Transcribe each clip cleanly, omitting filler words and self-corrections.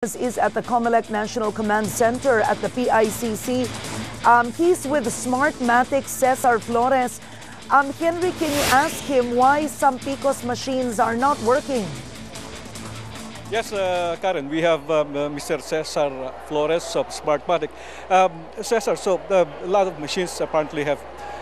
Is at the COMELEC National Command Center at the PICC. He's with Smartmatic, Cesar Flores. Henry, can you ask him why some PICOS machines are not working? Yes, Karen, we have Mr. Cesar Flores of Smartmatic. Cesar, so a lot of machines apparently have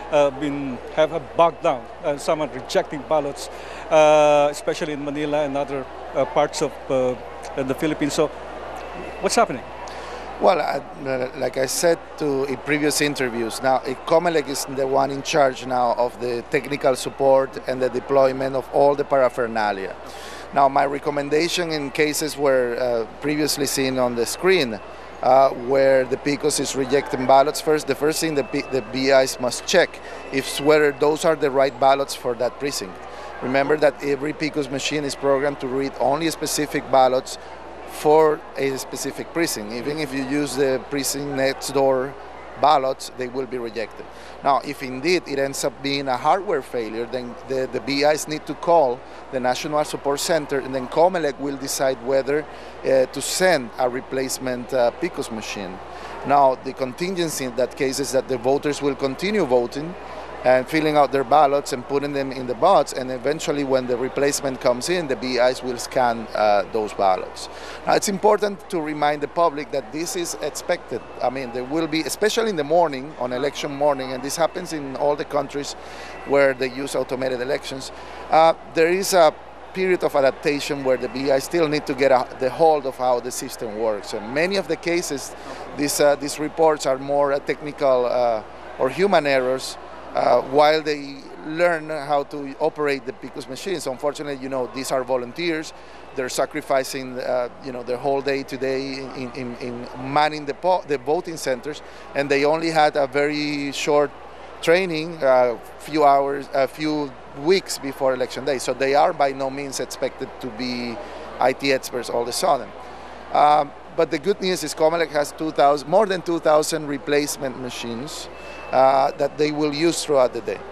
bogged down, and some are rejecting ballots, especially in Manila and other parts of the Philippines. So, what's happening? Well, like I said in previous interviews, now COMELEC is the one in charge now of the technical support and the deployment of all the paraphernalia. Now, my recommendation in cases where previously seen on the screen, where the PICOS is rejecting ballots, the first thing the BIs must check is whether those are the right ballots for that precinct. Remember that every PICOS machine is programmed to read only specific ballots for a specific precinct. Even if you use the precinct next door ballots, they will be rejected. Now, if indeed it ends up being a hardware failure, then the BIs need to call the National Support Center, and then COMELEC will decide whether to send a replacement PICOS machine. Now, the contingency in that case is that the voters will continue voting and filling out their ballots and putting them in the bots, and eventually when the replacement comes in, the BIs will scan those ballots. Now, it's important to remind the public that this is expected. I mean, there will be, especially in the morning, on election morning, and this happens in all the countries where they use automated elections, there is a period of adaptation where the BI still need to get the hold of how the system works. And many of the cases, these reports are more technical or human errors, while they learn how to operate the PICOS machines. Unfortunately, you know, these are volunteers. They're sacrificing, their whole day today in manning the voting centers, and they only had a very short training, a few weeks before election day. So they are by no means expected to be IT experts all of a sudden. But the good news is COMELEC has more than 2,000 replacement machines that they will use throughout the day.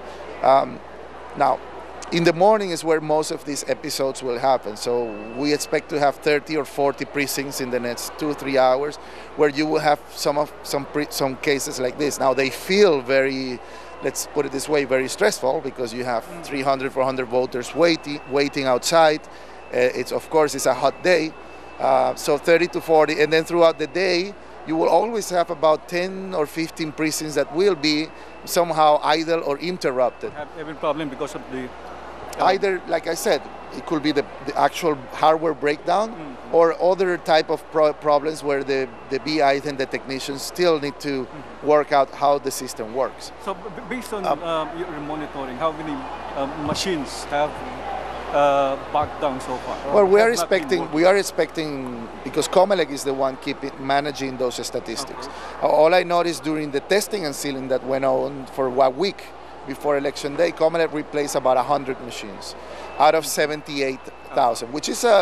Now, in the morning is where most of these episodes will happen. So we expect to have 30 or 40 precincts in the next 2-3 hours, where you will have some cases like this. Now they feel very, let's put it this way, very stressful, because you have 300, 400 voters waiting outside. Of course, it's a hot day. So 30 to 40, and then throughout the day, you will always have about 10 or 15 precincts that will be somehow idle or interrupted. Have every problem because of the... Either, like I said, it could be the actual hardware breakdown, or other type of problems where the BIs and the technicians still need to work out how the system works. So based on your monitoring, how many machines have bogged down so far? Well, we are expecting, because COMELEC is the one managing those statistics. Okay. All I noticed during the testing and sealing that went on for a week before election day, COMELEC replaced about 100 machines out of 78,000, which is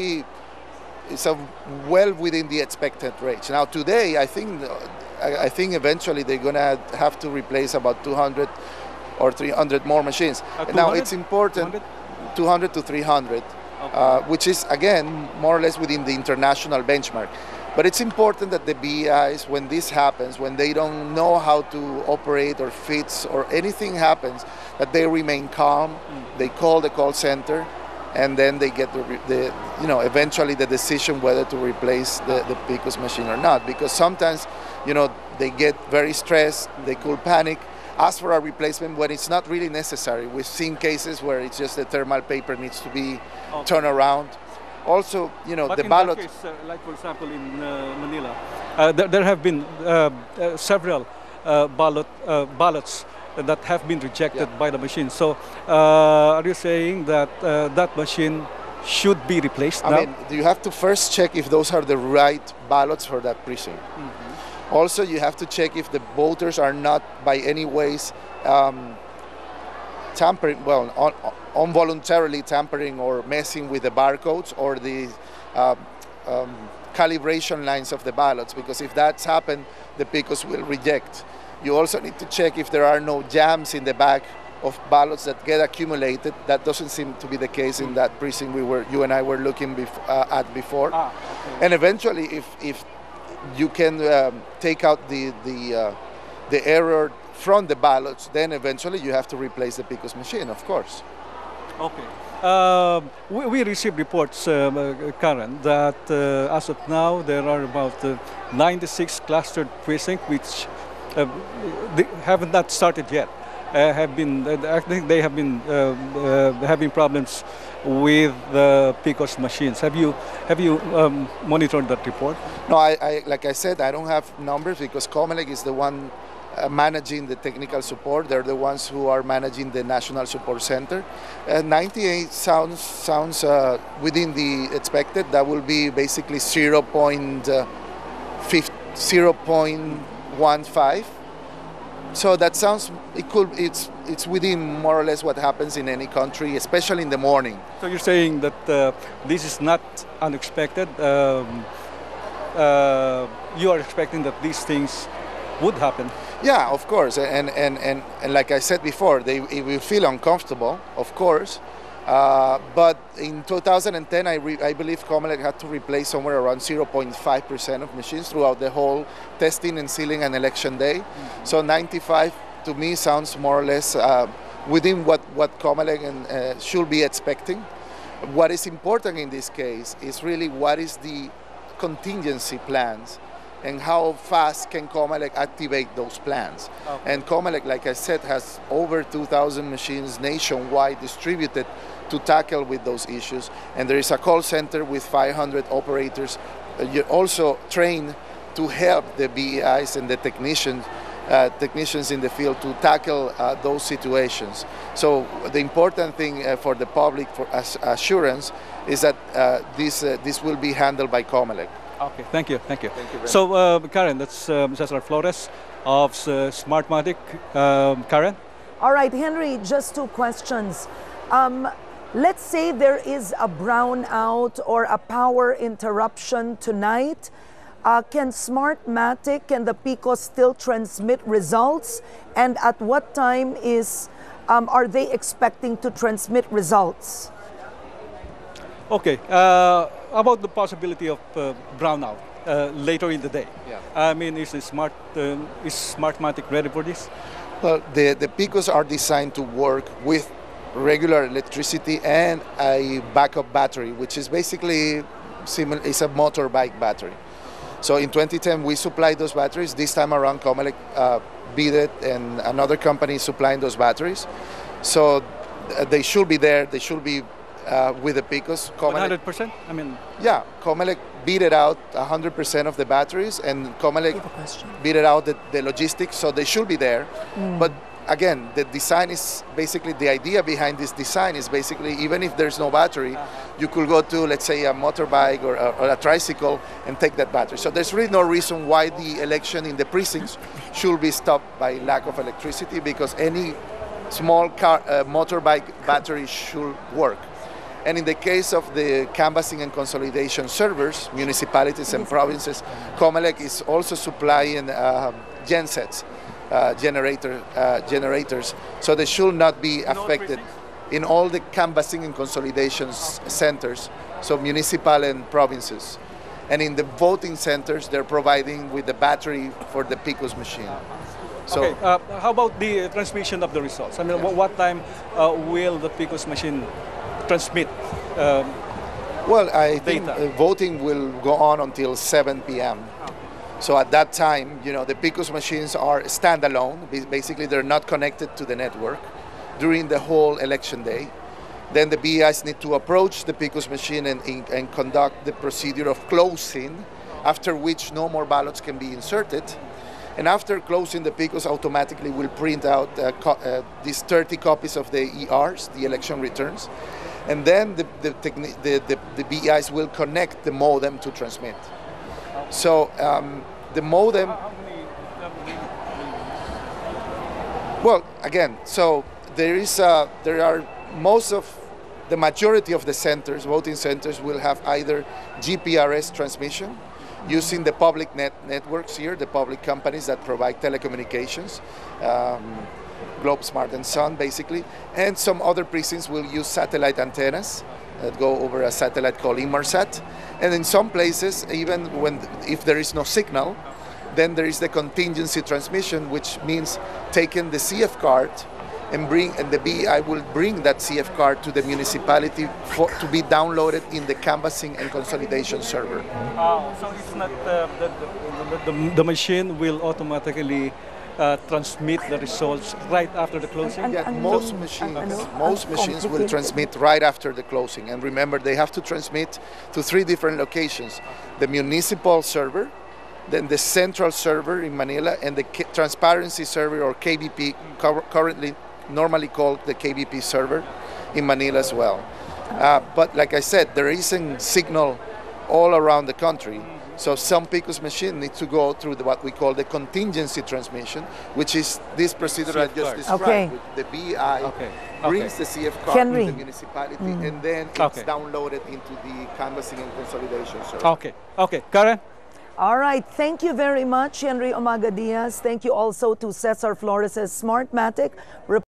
well within the expected range. Now today, I think eventually they're going to have to replace about 200 or 300 more machines. Now it's important. 200 to 300, okay. Which is, again, more or less within the international benchmark. But it's important that the BIs, when this happens, when they don't know how to operate or fix or anything happens, that they remain calm, they call the call center, and then they get eventually the decision whether to replace the PICOS machine or not. Because sometimes, they get very stressed, they could panic, ask for a replacement when it's not really necessary. We've seen cases where it's just the thermal paper needs to be turned around. Also, but the in ballot. That case, like for example in Manila, there have been several ballots that have been rejected by the machine. So, are you saying that that machine should be replaced now? I mean, you have to first check if those are the right ballots for that precinct. Also, you have to check if the voters are not by any ways tampering, involuntarily tampering or messing with the barcodes or the calibration lines of the ballots, because if that's happened, the PICOS will reject. You also need to check if there are no jams in the back of ballots that get accumulated. That doesn't seem to be the case in that precinct you and I were looking at before. Okay. And eventually, if you can take out the error from the ballots, then eventually you have to replace the PICOS machine, of course. Okay. We received reports, Karen, that as of now there are about 96 clustered precincts which they have not started yet. I think they have been having problems with the PICOS machines. Have you monitored that report? No, like I said, I don't have numbers because Comelec is the one managing the technical support. They're the ones who are managing the National Support Center. 98 sounds within the expected. That will be basically 0.15. So that sounds, it's within more or less what happens in any country, especially in the morning. So you're saying that this is not unexpected. You are expecting that these things would happen. Yeah, of course, and like I said before, it will feel uncomfortable, of course. But in 2010, I believe Comelec had to replace somewhere around 0.5% of machines throughout the whole testing and sealing and election day. Mm-hmm. So 95 to me sounds more or less within what Comelec should be expecting. What is important in this case is really what is the contingency plans and how fast can Comelec activate those plans. Okay. And Comelec, like I said, has over 2,000 machines nationwide distributed to tackle with those issues. And there is a call center with 500 operators also trained to help the BEIs and the technicians in the field to tackle those situations. So the important thing for the public, for assurance, is that this will be handled by Comelec. Okay, thank you. So, Karen, that's Cesar Flores of Smartmatic. Karen? All right, Henry, just two questions. Let's say there is a brownout or a power interruption tonight. Can Smartmatic and the PICOS still transmit results? And at what time are they expecting to transmit results? Okay. About the possibility of brownout later in the day. Yeah. I mean, is Smartmatic ready for this? Well, the PICOS are designed to work with regular electricity and a backup battery, which is basically is a motorbike battery. So in 2010, we supplied those batteries. This time around, Comelec bid it, and another company is supplying those batteries. So they should be there. They should be with the PICOS. 100%? I mean... Yeah, Comelec beat it out 100% of the batteries, and Comelec beat it out the logistics, so they should be there. But again, the design is basically, the idea behind this design is basically, even if there's no battery, you could go to, let's say, a motorbike or a tricycle and take that battery. So there's really no reason why the election in the precincts should be stopped by lack of electricity, because any small car, motorbike battery should work. And in the case of the canvassing and consolidation servers, municipalities and provinces, Comelec is also supplying gensets, generators, so they should not be affected in all the canvassing and consolidation centers, so municipal and provinces. And in the voting centers, they're providing with the battery for the PICOS machine. So, okay, how about the transmission of the results? I mean, what time will the PICOS machine transmit well, I think voting will go on until 7 p.m. So at that time, you know, the PICOS machines are standalone. Basically, they're not connected to the network during the whole election day. Then the BEIs need to approach the PICOS machine and conduct the procedure of closing, after which no more ballots can be inserted. And after closing, the PICOS automatically will print out these 30 copies of the ERs, the election returns. And then the BEIs will connect the modem to transmit. So the modem, well, again, so there are the majority of the centers, voting centers, will have either GPRS transmission using the public networks here, the public companies that provide telecommunications. Globe Smart and Sun, basically. And some other precincts will use satellite antennas that go over a satellite called Inmarsat. And in some places, even if there is no signal, then there is the contingency transmission, which means taking the CF card and the BEI will bring that CF card to the municipality to be downloaded in the canvassing and consolidation server. So it's not the machine will automatically transmit the results right after the closing? Yeah, most machines will transmit right after the closing. And remember, they have to transmit to 3 different locations: the municipal server, then the central server in Manila, and the transparency server, or KBP, currently normally called the KBP server in Manila as well. But like I said, there isn't signal all around the country. So some PICOS machine needs to go through what we call the contingency transmission, which is this procedure I just described. Okay. The BEI brings the CF card to the municipality, and then it's downloaded into the canvassing and consolidation server. Okay. Karen? All right. Thank you very much, Henry Umaga Diaz. Thank you also to Cesar Flores' Smartmatic.